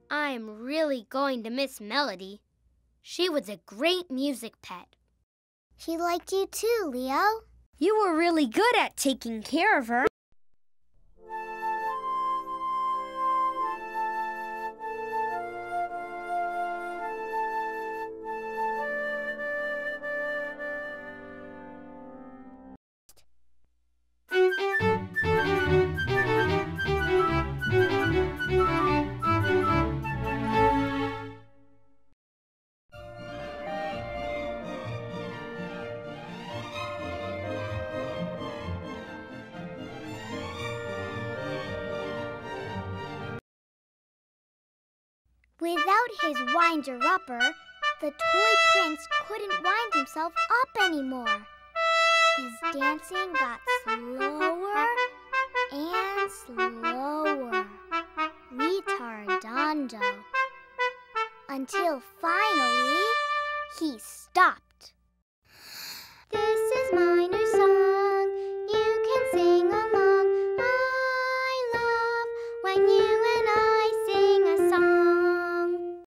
I'm really going to miss Melody. She was a great music pet. She liked you too, Leo. You were really good at taking care of her. Without his winder-upper, the toy prince couldn't wind himself up anymore. His dancing got slower and slower, retardando, until finally he stopped. This is my